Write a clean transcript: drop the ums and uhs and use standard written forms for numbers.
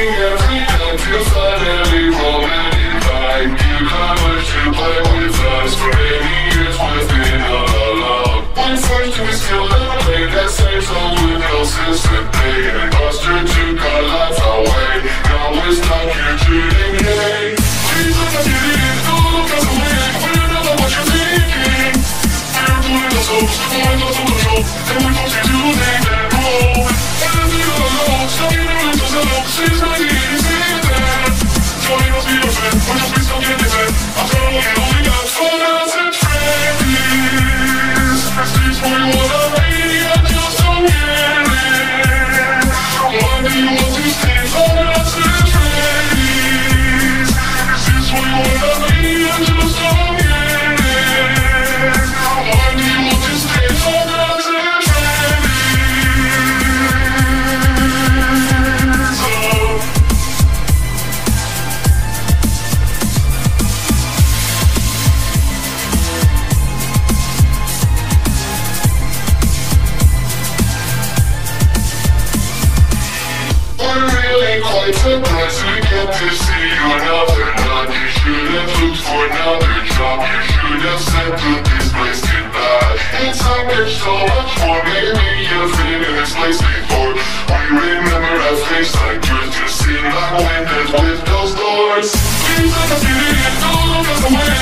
every night to finally romantic like you got much to play with us for 80 years within our love. When first we still played that same song with no system pay, and Buster took our life away. Now it's like you're cheating, yay. Please let us get it, don't look us away. We don't know what you're thinking. We're pulling us up, pulling us on the show, and we don't see you think that wrong. And we don't know, stuck in the rooms of the love, since 1987. Johnny must be your friend, we're just stuck in the bed. I'm trying to only got fun as and friends. Prestige for you on the radio, just don't get it. Why do you want to stay fun as and friends? Prestige for you on the radio, just don't get it. Why do you want to stay fun as and friends? Quite surprised we get to see you another night. You should have looked for another job. You should have said to this place goodbye. It's like there's so much more. Maybe you've been in this place before. We remember a face like yours, just seemed like wind that with those doors. Please let us get in, don't look us away.